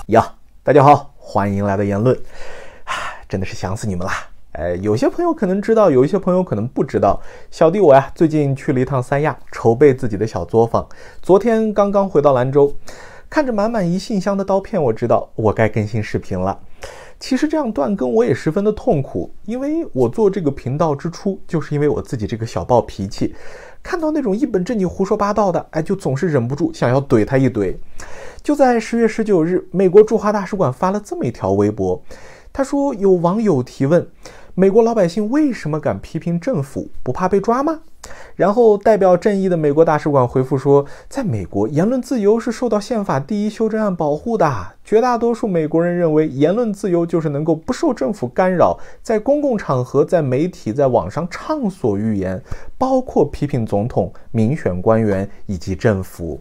呀，大家好，欢迎来到言论。真的是想死你们了。有些朋友可能知道，有一些朋友可能不知道。小弟我呀，最近去了一趟三亚，筹备自己的小作坊。昨天刚刚回到兰州，看着满满一信箱的刀片，我知道我该更新视频了。其实这样断更我也十分的痛苦，因为我做这个频道之初，就是因为我自己这个小暴脾气，看到那种一本正经胡说八道的，就总是忍不住想要怼他一怼。就在10月19日，美国驻华大使馆发了这么一条微博，他说有网友提问，美国老百姓为什么敢批评政府，不怕被抓吗？然后代表正义的美国大使馆回复说，在美国言论自由是受到宪法第1修正案保护的，绝大多数美国人认为言论自由就是能够不受政府干扰，在公共场合、在媒体、在网上畅所欲言，包括批评总统、民选官员以及政府。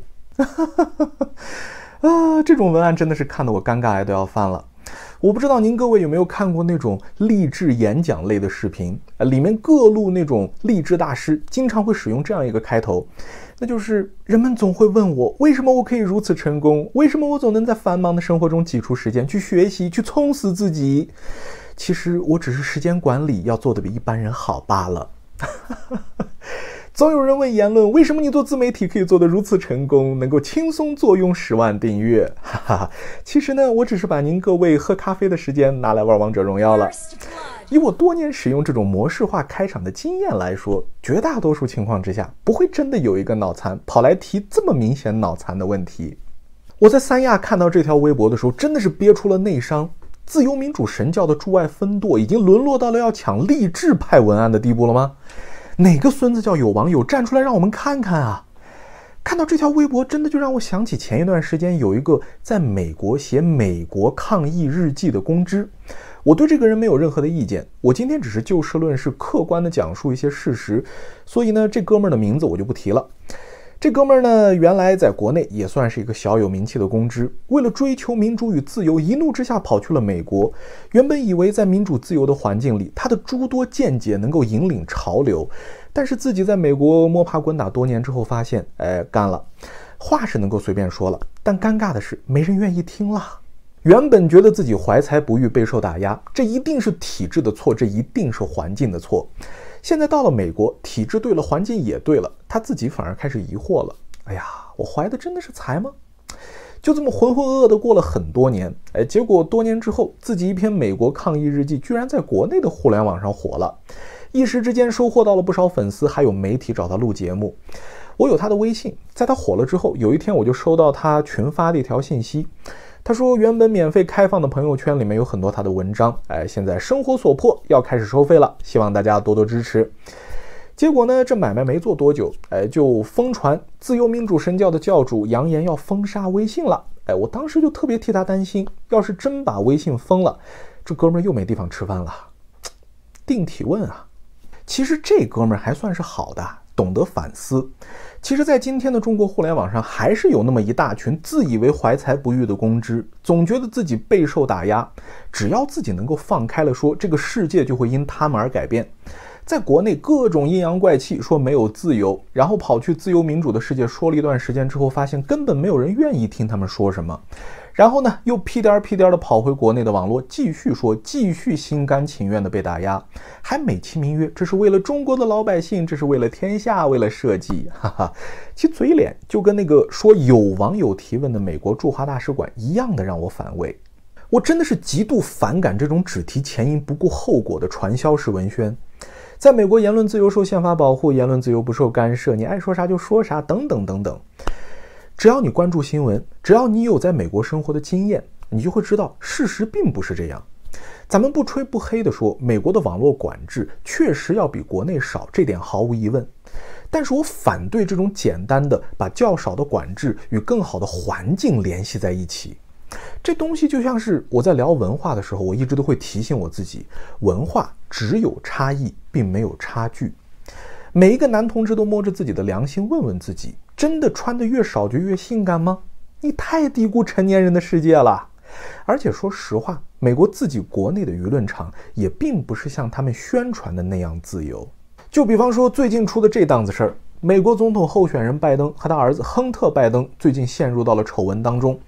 这种文案真的是看得我尴尬癌都要犯了。我不知道您各位有没有看过那种励志演讲类的视频，里面各路那种励志大师经常会使用这样一个开头，那就是人们总会问我，为什么我可以如此成功？为什么我总能在繁忙的生活中挤出时间去学习，去充实自己？其实我只是时间管理要做得比一般人好罢了。总有人问言论，为什么你做自媒体可以做得如此成功，能够轻松坐拥10万订阅？其实呢，我只是把您各位喝咖啡的时间拿来玩王者荣耀了。以我多年使用这种模式化开场的经验来说，绝大多数情况之下，不会真的有一个脑残跑来提这么明显脑残的问题。我在三亚看到这条微博的时候，真的是憋出了内伤。自由民主神教的驻外分舵已经沦落到了要抢励志派文案的地步了吗？哪个孙子叫有网友站出来让我们看看啊？看到这条微博，真的就让我想起前一段时间有一个在美国写美国抗疫日记的公知。我对这个人没有任何的意见，我今天只是就事论事，客观的讲述一些事实，所以呢，这哥们儿的名字我就不提了。这哥们儿呢，原来在国内也算是一个小有名气的公知，为了追求民主与自由，一怒之下跑去了美国。原本以为在民主自由的环境里，他的诸多见解能够引领潮流，但是自己在美国摸爬滚打多年之后发现，干了。话是能够随便说了，但尴尬的是没人愿意听了。原本觉得自己怀才不遇，备受打压，这一定是体制的错，这一定是环境的错。现在到了美国，体制对了，环境也对了，他自己反而开始疑惑了。哎呀，我怀的真的是才吗？就这么浑浑噩噩的过了很多年，结果多年之后，自己一篇美国抗疫日记居然在国内的互联网上火了，一时之间收获到了不少粉丝，还有媒体找他录节目。我有他的微信，在他火了之后，有一天我就收到他群发的一条信息。他说原本免费开放的朋友圈里面有很多他的文章，现在生活所迫要开始收费了，希望大家多多支持。结果呢，这买卖没做多久，就疯传自由民主神教的教主扬言要封杀微信了。我当时就特别替他担心，要是真把微信封了，这哥们儿又没地方吃饭了。定体问啊，其实这哥们儿还算是好的，懂得反思。其实在今天的中国互联网上，还是有那么一大群自以为怀才不遇的公知，总觉得自己备受打压，只要自己能够放开了说，这个世界就会因他们而改变。在国内各种阴阳怪气说没有自由，然后跑去自由民主的世界说了一段时间之后，发现根本没有人愿意听他们说什么，然后呢又屁颠儿屁颠儿的跑回国内的网络继续说，继续心甘情愿的被打压，还美其名曰这是为了中国的老百姓，这是为了天下，为了社稷，其嘴脸就跟那个说有网友提问的美国驻华大使馆一样的让我反胃。我真的是极度反感这种只提前因不顾后果的传销式文宣。在美国，言论自由受宪法保护，言论自由不受干涉，你爱说啥就说啥，等等等等。只要你关注新闻，只要你有在美国生活的经验，你就会知道事实并不是这样。咱们不吹不黑的说，美国的网络管制确实要比国内少，这点毫无疑问。但是我反对这种简单的把较少的管制与更好的环境联系在一起。这东西就像是我在聊文化的时候，我一直都会提醒我自己，文化只有差异，并没有差距。每一个男同志都摸着自己的良心问问自己，真的穿得越少就越性感吗？你太低估成年人的世界了。而且说实话，美国自己国内的舆论场也并不是像他们宣传的那样自由。就比方说最近出的这档子事儿，美国总统候选人拜登和他儿子亨特·拜登最近陷入到了丑闻当中。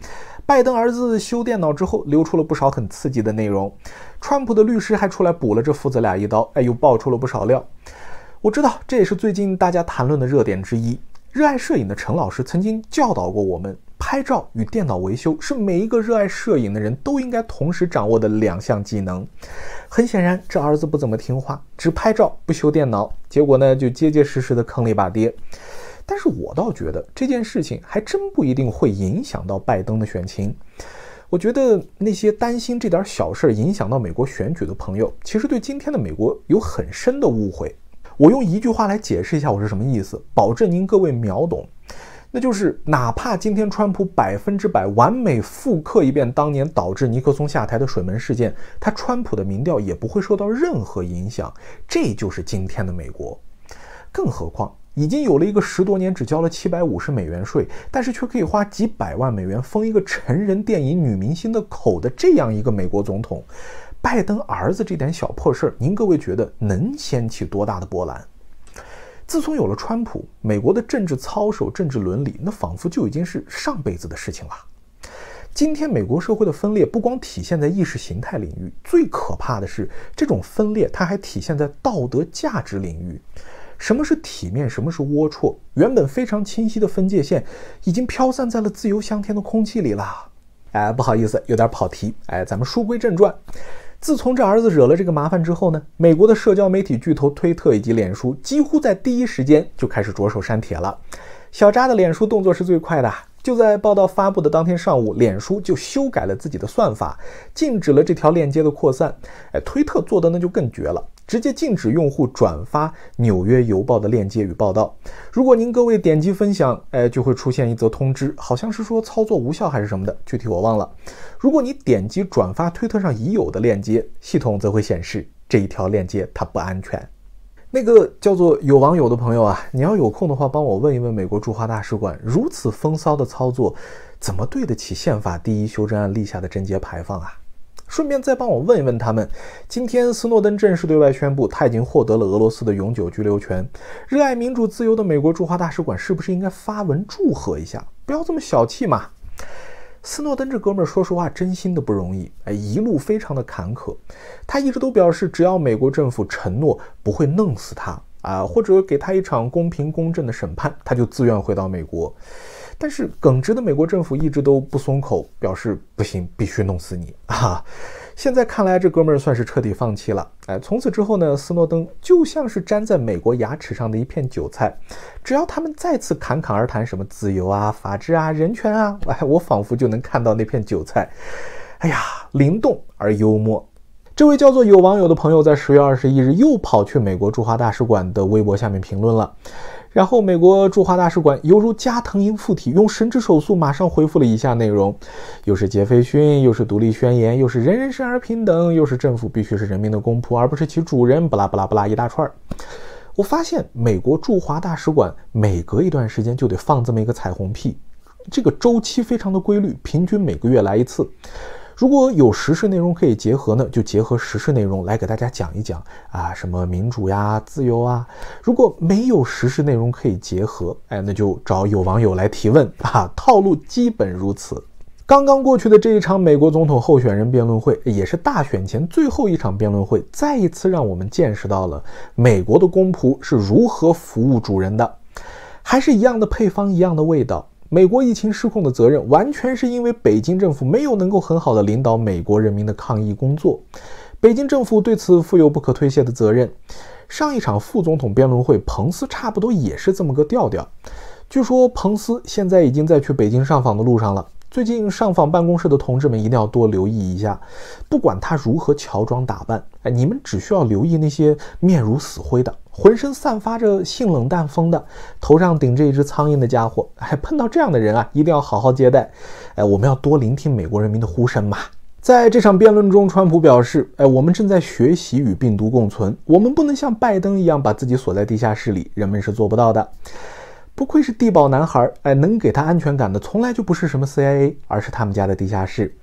拜登儿子修电脑之后，流出了不少很刺激的内容。川普的律师还出来补了这父子俩一刀，又爆出了不少料。我知道这也是最近大家谈论的热点之一。热爱摄影的陈老师曾经教导过我们，拍照与电脑维修是每一个热爱摄影的人都应该同时掌握的2项技能。很显然，这儿子不怎么听话，只拍照不修电脑，结果呢就结结实实的坑了一把爹。但是我倒觉得这件事情还真不一定会影响到拜登的选情。我觉得那些担心这点小事影响到美国选举的朋友，其实对今天的美国有很深的误会。我用一句话来解释一下我是什么意思，保证您各位秒懂。那就是哪怕今天川普100%完美复刻一遍当年导致尼克松下台的水门事件，他川普的民调也不会受到任何影响。这就是今天的美国。更何况已经有了一个10多年只交了750美元税，但是却可以花几百万美元封一个成人电影女明星的口的这样一个美国总统，拜登儿子这点小破事，您各位觉得能掀起多大的波澜？自从有了川普，美国的政治操守、政治伦理，那仿佛就已经是上辈子的事情了。今天美国社会的分裂不光体现在意识形态领域，最可怕的是这种分裂它还体现在道德价值领域。什么是体面，什么是龌龊，原本非常清晰的分界线已经飘散在了自由香甜的空气里了。不好意思，有点跑题。咱们书归正传。自从这儿子惹了这个麻烦之后呢，美国的社交媒体巨头推特以及脸书几乎在第一时间就开始着手删帖了。小扎的脸书动作是最快的，就在报道发布的当天上午，脸书就修改了自己的算法，禁止了这条链接的扩散。推特做的那就更绝了，直接禁止用户转发纽约邮报的链接与报道。如果您各位点击分享，就会出现一则通知，好像是说操作无效还是什么的，具体我忘了。如果你点击转发推特上已有的链接，系统则会显示这一条链接它不安全。那个叫做有网友的朋友啊，你要有空的话帮我问一问美国驻华大使馆，如此风骚的操作怎么对得起宪法第1修正案立下的贞节牌坊啊？顺便再帮我问一问他们，今天斯诺登正式对外宣布他已经获得了俄罗斯的永久居留权，热爱民主自由的美国驻华大使馆是不是应该发文祝贺一下？不要这么小气嘛。斯诺登这哥们儿说实话真心的不容易，一路非常的坎坷。他一直都表示，只要美国政府承诺不会弄死他或者给他一场公平公正的审判，他就自愿回到美国。但是耿直的美国政府一直都不松口，表示不行，必须弄死你现在看来这哥们儿算是彻底放弃了。从此之后呢，斯诺登就像是粘在美国牙齿上的一片韭菜，只要他们再次侃侃而谈什么自由法治人权我仿佛就能看到那片韭菜，灵动而幽默。这位叫做有网友的朋友在10月21日又跑去美国驻华大使馆的微博下面评论了，然后美国驻华大使馆犹如加藤鹰附体，用神之手速马上回复了以下内容，又是杰斐逊，又是独立宣言，又是人人生而平等，又是政府必须是人民的公仆而不是其主人，不拉不拉不拉一大串。我发现美国驻华大使馆每隔一段时间就得放这么一个彩虹屁，这个周期非常的规律，平均每个月来一次。如果有时事内容可以结合呢，就结合时事内容来给大家讲一讲什么民主自由如果没有时事内容可以结合，那就找有网友来提问套路基本如此。刚刚过去的这一场美国总统候选人辩论会，也是大选前最后一场辩论会，再一次让我们见识到了美国的公仆是如何服务主人的。还是一样的配方，一样的味道。美国疫情失控的责任完全是因为北京政府没有能够很好的领导美国人民的抗疫工作，北京政府对此负有不可推卸的责任。上一场副总统辩论会，彭斯差不多也是这么个调调。据说彭斯现在已经在去北京上访的路上了，最近上访办公室的同志们一定要多留意一下，不管他如何乔装打扮，你们只需要留意那些面如死灰的，浑身散发着性冷淡风的，头上顶着一只苍蝇的家伙，碰到这样的人一定要好好接待。我们要多聆听美国人民的呼声嘛。在这场辩论中，川普表示，我们正在学习与病毒共存，我们不能像拜登一样把自己锁在地下室里，人们是做不到的。不愧是地堡男孩，能给他安全感的从来就不是什么 CIA， 而是他们家的地下室。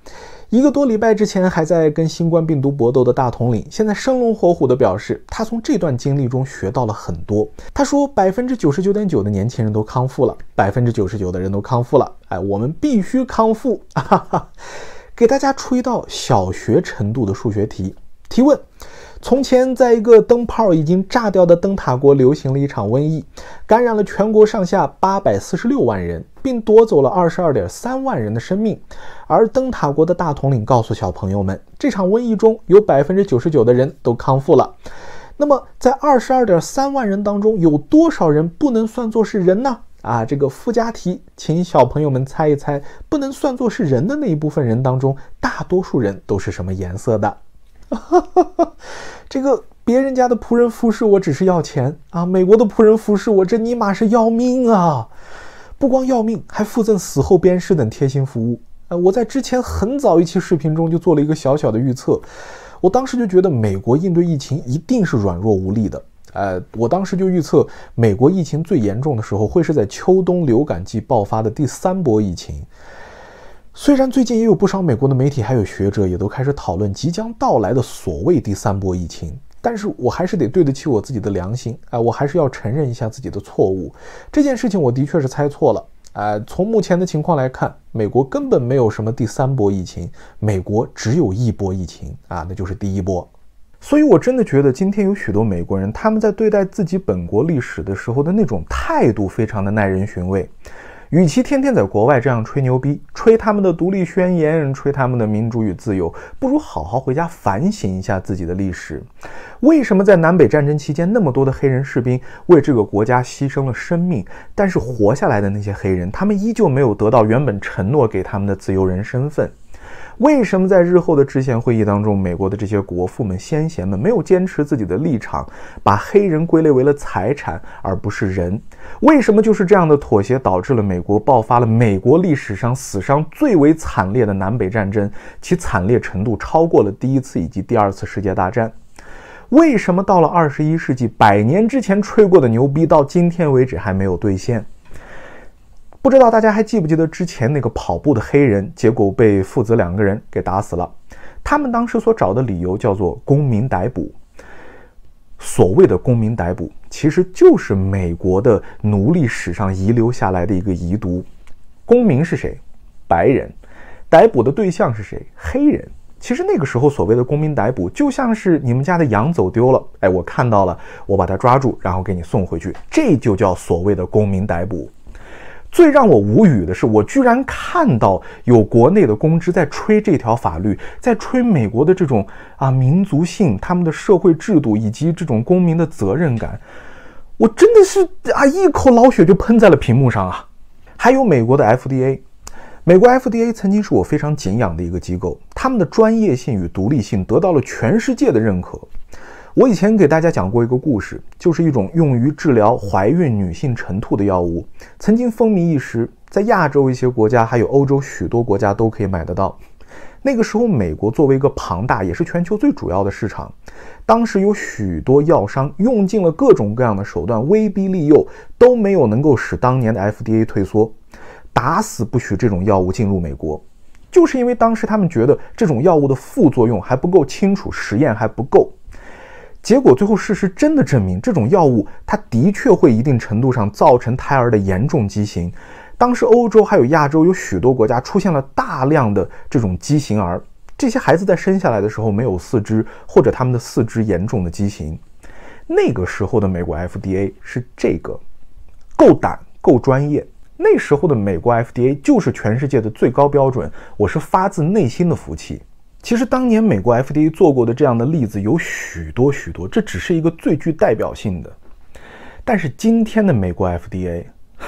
1个多礼拜之前还在跟新冠病毒搏斗的大统领，现在生龙活虎地表示，他从这段经历中学到了很多。他说，99.9%的年轻人都康复了，99%的人都康复了。哎，我们必须康复！哈哈，给大家出一道小学程度的数学题。提问：从前，在一个灯泡已经炸掉的灯塔国流行了一场瘟疫，感染了全国上下846万人，并夺走了22.3万人的生命。而灯塔国的大统领告诉小朋友们，这场瘟疫中有99%的人都康复了。那么，在22.3万人当中，有多少人不能算作是人呢？这个附加题，请小朋友们猜一猜，不能算作是人的那一部分人当中，大多数人都是什么颜色的？这个别人家的仆人服侍我只是要钱啊，美国的仆人服侍我，这尼玛是要命啊！不光要命，还附赠死后鞭尸等贴心服务。我在之前很早一期视频中就做了一个小小的预测，我当时就觉得美国应对疫情一定是软弱无力的。我当时就预测美国疫情最严重的时候会是在秋冬流感季爆发的第3波疫情。虽然最近也有不少美国的媒体还有学者也都开始讨论即将到来的所谓第3波疫情，但是我还是得对得起我自己的良心，我还是要承认一下自己的错误。这件事情我的确是猜错了。从目前的情况来看，美国根本没有什么第3波疫情，美国只有1波疫情那就是第1波。所以我真的觉得今天有许多美国人，他们在对待自己本国历史的时候的那种态度非常的耐人寻味。与其天天在国外这样吹牛逼，吹他们的独立宣言，吹他们的民主与自由，不如好好回家反省一下自己的历史。为什么在南北战争期间那么多的黑人士兵为这个国家牺牲了生命，但是活下来的那些黑人，他们依旧没有得到原本承诺给他们的自由人身份？为什么在日后的制宪会议当中，美国的这些国父们、先贤们没有坚持自己的立场，把黑人归类为了财产而不是人？为什么就是这样的妥协导致了美国爆发了美国历史上死伤最为惨烈的南北战争，其惨烈程度超过了第1次以及第2次世界大战？为什么到了21世纪，100年之前吹过的牛逼到今天为止还没有兑现？不知道大家还记不记得之前那个跑步的黑人，结果被父子2个人给打死了。他们当时所找的理由叫做公民逮捕。所谓的公民逮捕，其实就是美国的奴隶史上遗留下来的一个遗毒。公民是谁？白人。逮捕的对象是谁？黑人。其实那个时候所谓的公民逮捕，就像是你们家的羊走丢了，我看到了，我把它抓住，然后给你送回去，这就叫所谓的公民逮捕。最让我无语的是，我居然看到有国内的公知在吹这条法律，在吹美国的这种民族性、他们的社会制度以及这种公民的责任感，我真的是一口老血就喷在了屏幕上啊！还有美国的 FDA， 美国 FDA 曾经是我非常敬仰的一个机构，他们的专业性与独立性得到了全世界的认可。我以前给大家讲过一个故事，就是一种用于治疗怀孕女性晨吐的药物，曾经风靡一时，在亚洲一些国家还有欧洲许多国家都可以买得到。那个时候美国作为一个庞大也是全球最主要的市场，当时有许多药商用尽了各种各样的手段，威逼利诱，都没有能够使当年的 FDA 退缩，打死不许这种药物进入美国。就是因为当时他们觉得这种药物的副作用还不够清楚，实验还不够。结果最后事实真的证明，这种药物它的确会一定程度上造成胎儿的严重畸形。当时欧洲还有亚洲有许多国家出现了大量的这种畸形儿，这些孩子在生下来的时候没有四肢，或者他们的四肢严重的畸形。那个时候的美国 FDA 是这个，够胆够专业。那时候的美国 FDA 就是全世界的最高标准，我是发自内心的服气。其实当年美国 FDA 做过的这样的例子有许多，这只是一个最具代表性的。但是今天的美国 FDA，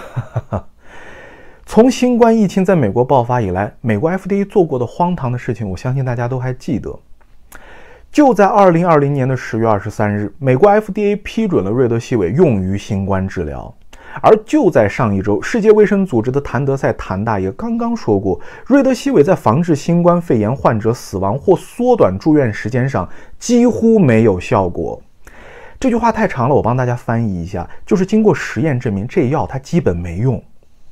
从新冠疫情在美国爆发以来，美国 FDA 做过的荒唐的事情，我相信大家都还记得。就在2020年的10月23日，美国 FDA 批准了瑞德西韦用于新冠治疗。而就在上一周，世界卫生组织的谭德赛谭大爷刚刚说过，瑞德西韦在防治新冠肺炎患者死亡或缩短住院时间上几乎没有效果。这句话太长了，我帮大家翻译一下，就是经过实验证明这药它基本没用。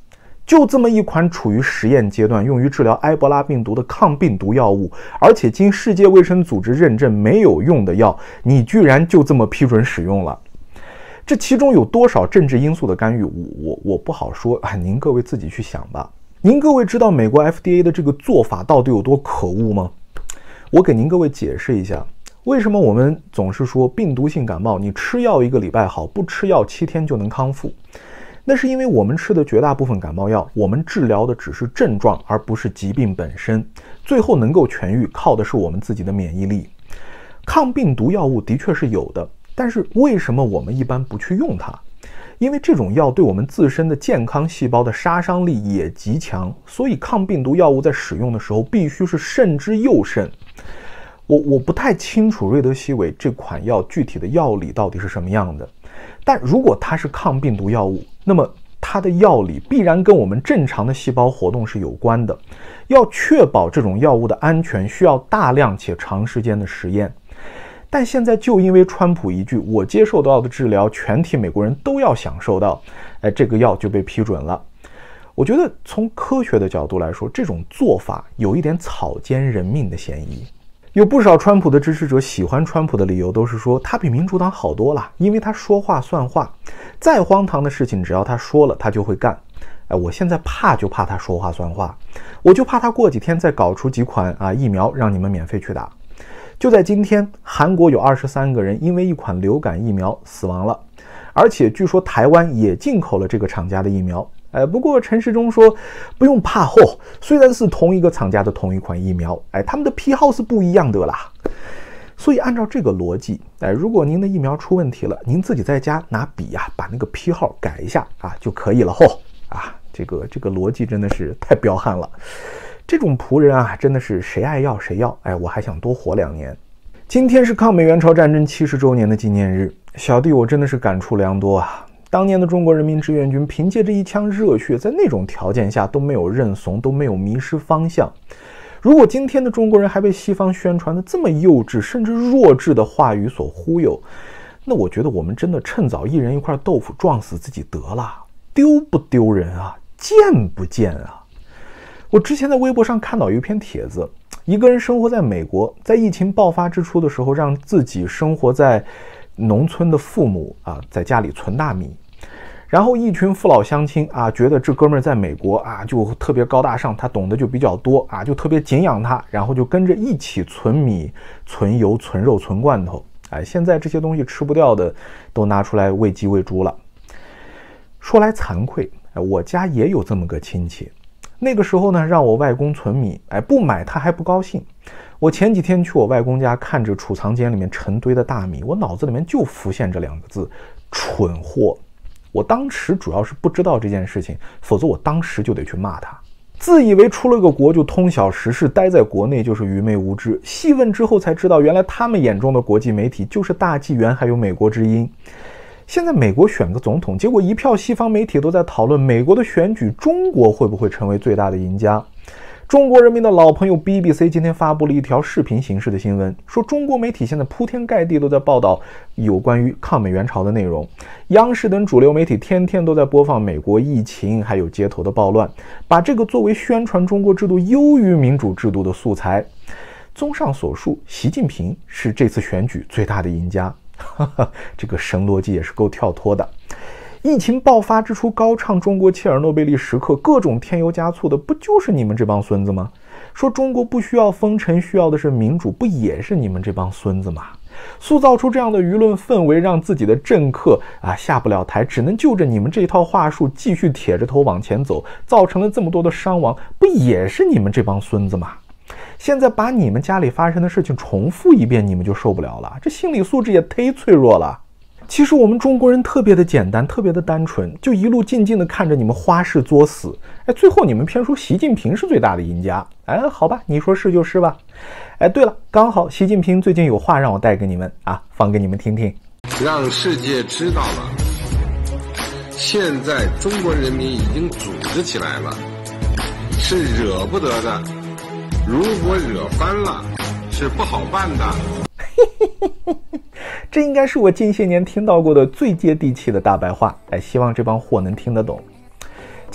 就这么一款处于实验阶段，用于治疗埃博拉病毒的抗病毒药物，而且经世界卫生组织认证没有用的药，你居然就这么批准使用了。这其中有多少政治因素的干预，我不好说，您各位自己去想吧。您各位知道美国 FDA 的这个做法到底有多可恶吗？我给您各位解释一下，为什么我们总是说病毒性感冒，你吃药1个礼拜好，不吃药7天就能康复？那是因为我们吃的绝大部分感冒药，我们治疗的只是症状，而不是疾病本身。最后能够痊愈，靠的是我们自己的免疫力。抗病毒药物的确是有的，但是为什么我们一般不去用它？因为这种药对我们自身的健康细胞的杀伤力也极强，所以抗病毒药物在使用的时候必须是慎之又慎。我不太清楚瑞德西韦这款药具体的药理到底是什么样的，但如果它是抗病毒药物，那么它的药理必然跟我们正常的细胞活动是有关的。要确保这种药物的安全，需要大量且长时间的实验。但现在就因为川普一句我接受到的治疗全体美国人都要享受到，这个药就被批准了。我觉得从科学的角度来说，这种做法有一点草菅人命的嫌疑。有不少川普的支持者喜欢川普的理由都是说他比民主党好多了，因为他说话算话，再荒唐的事情只要他说了他就会干。我现在怕就怕他说话算话，我就怕他过几天再搞出几款疫苗让你们免费去打。就在今天，韩国有23个人因为一款流感疫苗死亡了，而且据说台湾也进口了这个厂家的疫苗。不过陈时中说不用怕吼，虽然是同一个厂家的同一款疫苗，他们的批号是不一样的啦。所以按照这个逻辑，如果您的疫苗出问题了，您自己在家拿笔把那个批号改一下就可以了吼这个逻辑真的是太彪悍了。这种仆人真的是谁爱要谁要，我还想多活2年。今天是抗美援朝战争70周年的纪念日，小弟我真的是感触良多啊。当年的中国人民志愿军凭借着一腔热血，在那种条件下都没有认怂，都没有迷失方向。如果今天的中国人还被西方宣传的这么幼稚甚至弱智的话语所忽悠，那我觉得我们真的趁早一人一块豆腐撞死自己得了。丢不丢人啊？贱不贱啊？我之前在微博上看到有一篇帖子，一个人生活在美国，在疫情爆发之初的时候，让自己生活在农村的父母在家里存大米，然后一群父老乡亲觉得这哥们儿在美国就特别高大上，他懂得就比较多就特别敬仰他，然后就跟着一起存米、存油、存肉、存罐头。现在这些东西吃不掉的都拿出来喂鸡喂猪了。说来惭愧，我家也有这么个亲戚。那个时候呢，让我外公存米，不买他还不高兴。我前几天去我外公家，看着储藏间里面成堆的大米，我脑子里面就浮现这2个字：蠢货。我当时主要是不知道这件事情，否则我当时就得去骂他。自以为出了个国就通晓时事，待在国内就是愚昧无知。细问之后才知道，原来他们眼中的国际媒体就是大纪元还有美国之音。现在美国选个总统，结果一票西方媒体都在讨论美国的选举，中国会不会成为最大的赢家？中国人民的老朋友 BBC 今天发布了一条视频形式的新闻，说中国媒体现在铺天盖地都在报道有关于抗美援朝的内容，央视等主流媒体天天都在播放美国疫情还有街头的暴乱，把这个作为宣传中国制度优于民主制度的素材。综上所述，习近平是这次选举最大的赢家。这个神逻辑也是够跳脱的。疫情爆发之初高唱中国切尔诺贝利时刻，各种添油加醋的，不就是你们这帮孙子吗？说中国不需要封城，需要的是民主，不也是你们这帮孙子吗？塑造出这样的舆论氛围，让自己的政客下不了台，只能就着你们这一套话术继续铁着头往前走，造成了这么多的伤亡，不也是你们这帮孙子吗？现在把你们家里发生的事情重复一遍，你们就受不了了，这心理素质也忒脆弱了。其实我们中国人特别的简单，特别的单纯，就一路静静的看着你们花式作死，最后你们偏说习近平是最大的赢家。好吧，你说是就是吧。对了，刚好习近平最近有话让我带给你们放给你们听听。 让世界知道了，现在中国人民已经组织起来了，是惹不得的，如果惹翻了，是不好办的。 这应该是我近些年听到过的最接地气的大白话，希望这帮货能听得懂。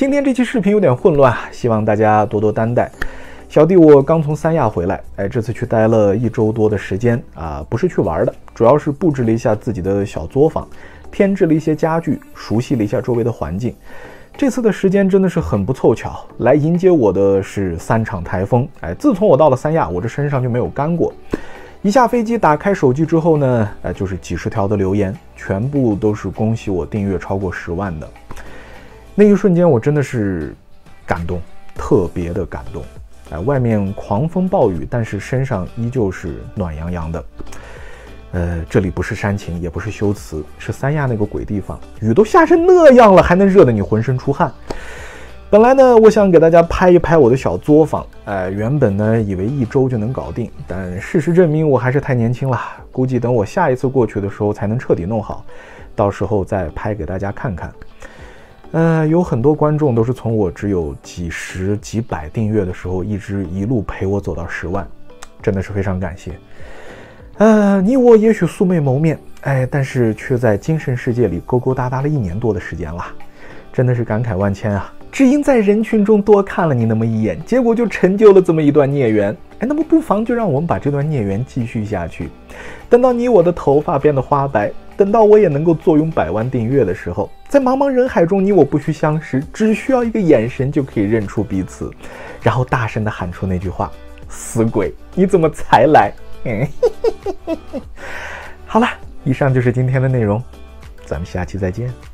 今天这期视频有点混乱，希望大家多多担待。小弟我刚从三亚回来，这次去待了1周多的时间啊，不是去玩的，主要是布置了一下自己的小作坊，添置了一些家具，熟悉了一下周围的环境。这次的时间真的是很不凑巧，来迎接我的是3场台风。自从我到了三亚，我这身上就没有干过。一下飞机，打开手机之后呢，就是几十条的留言，全部都是恭喜我订阅超过10万的。那一瞬间，我真的是感动，特别的感动。外面狂风暴雨，但是身上依旧是暖洋洋的。这里不是煽情，也不是修辞，是三亚那个鬼地方，雨都下成那样了，还能热得你浑身出汗。本来呢，我想给大家拍一拍我的小作坊，原本呢以为1周就能搞定，但事实证明我还是太年轻了，估计等我下一次过去的时候才能彻底弄好，到时候再拍给大家看看。有很多观众都是从我只有几十几百订阅的时候，一路陪我走到10万，真的是非常感谢。你我也许素未谋面，但是却在精神世界里勾勾搭搭了1年多的时间了，真的是感慨万千啊！只因在人群中多看了你那么一眼，结果就成就了这么一段孽缘。那么不妨就让我们把这段孽缘继续下去，等到你我的头发变得花白，等到我也能够坐拥100万订阅的时候，在茫茫人海中，你我不需相识，只需要一个眼神就可以认出彼此，然后大声地喊出那句话：死鬼，你怎么才来？好了，以上就是今天的内容，咱们下期再见。